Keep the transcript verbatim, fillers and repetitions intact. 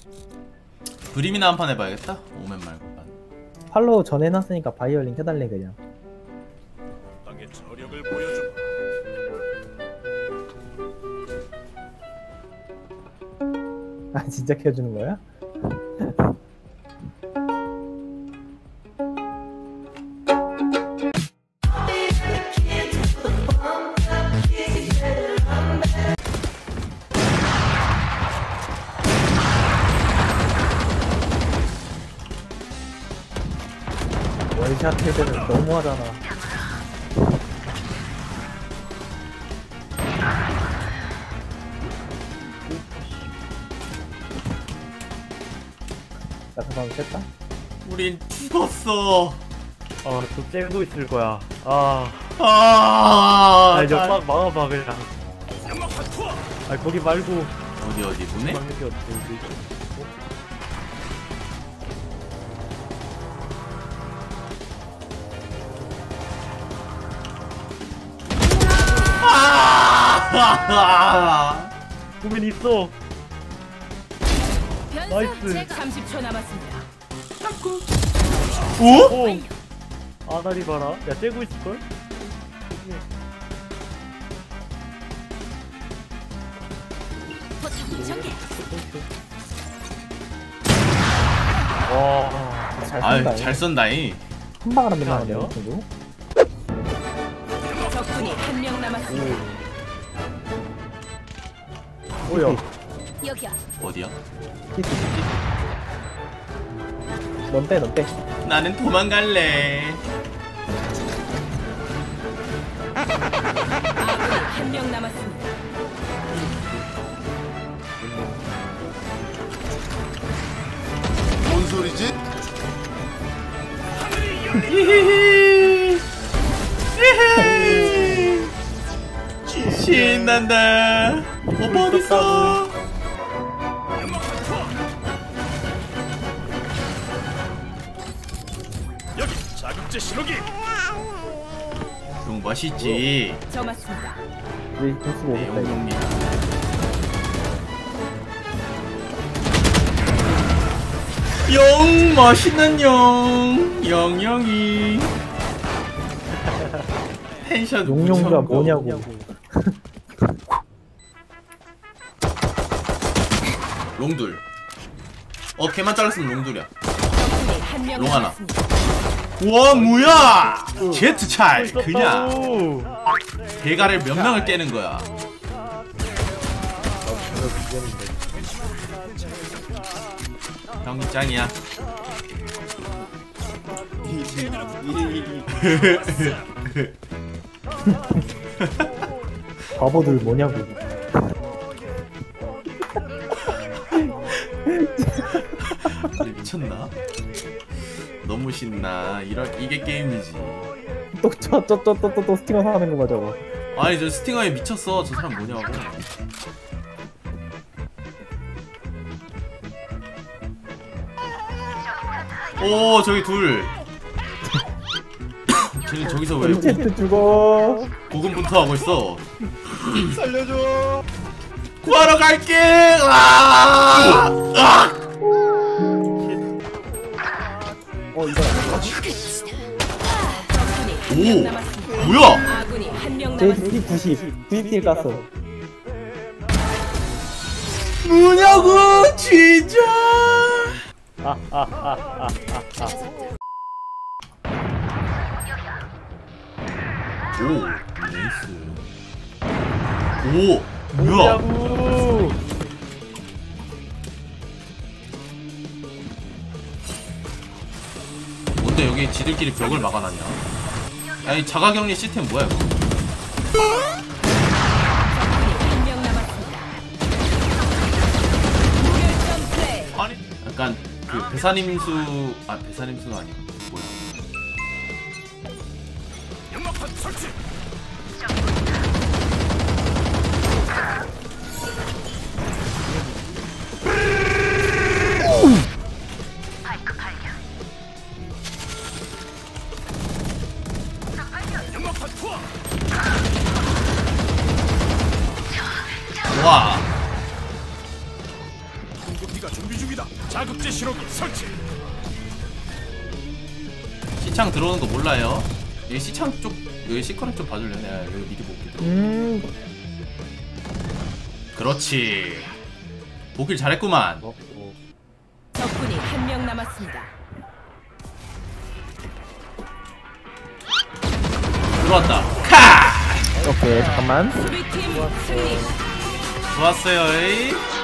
그림이나 한 판 해봐야겠다. 오맨 말고. 팔로우 전 해놨으니까 바이올린 켜달래 그냥. 땅의 저력을 보여주마. 아 진짜 켜주는 거야? 월샷 헤드는 너무하잖아. 나 그만 뺐다? 우린 죽었어. 아, 저 째고 있을 거야. 아, 아, 아, 이제 막 막아봐 그냥. 아, 거기 말고. 어디 어디 보네? 방역이 어떻게? 아! 보면 있어. 나이스. 삼십 초 남았습니다. 오? 오. 아다리 봐라. 야, 째고 있을 걸? 전개. 와. 잘 아유 쏜다. 잘 쏜다잉. 한 방울 안 아니야? 된다는데 친구. 적군이 한 명 남았습니다. 뭐야? 여기야. 어디야? 히트. 넌 빼, 넌 빼. 나는 도망갈래. 아군이 한 명 남았습니다. 뭔 소리지? 히히히. 히히. 신난다. 오빠 어딨어? 여기 자극제 신호기. 용 맛있지. 저 맞습니다. 우리 공수고 네, 오겠다 이거. 용용이야. 영 맛있는 영 영영이 텐션 용용가 무조건. 뭐냐고. 롱둘. 어 걔만 잘랐으면 롱둘이야. 적군이 한 명 롱 하나. 남았습니다. 와 뭐야 제트 차이 그냥 있었다고. 대가를 몇 명을 깨는 거야. 형이 짱이야. 바보들 뭐냐고. 미쳤나? 너무 신나. 이런 이게 게임이지. 또저저저또또 또, 또 스팅어 사는 거 봐 저거. 아니 저 스팅어에 미쳤어. 저 사람 뭐냐고. 오 저기 둘. 쟤는 저기서 왜 언제트 죽어. 고군분투하고 있어. 살려줘. 구하러 갈게. 아! 아! 어 이거 적군이 한 명 오 남았습니다. 뭐야? 아군이 한 명 제이디 남았습니다. 구십 구십 딜 깠어. 뭐냐고 진짜. 오 레이스. 오 뭐야? 뭐냐고. 뭔데 여기 지들끼리 벽을 막아놨냐? 아니 자가격리 시스템 뭐야 이거? 한 명 남았습니다. 무결점 플레이. 아니 약간 그 배산임수 아 배산임수가 아니고 뭐야? 연막탄 설치. 연막탄 투하. 와 공격기가 준비 준비 중이다. 자극제 신호기 설치. 시창 들어오는 거 몰라요. 여기 시창 쪽 여기 시커넥 좀 봐줄래? 내가 여기 미리 볼게. 들어. 음. 그렇지. 보길 잘했구만. 어, 어. 적군이 한 명 남았습니다. 들어왔다. 카! 오케이 잠깐만. 수비팀 승리. 좋았어요. 에이.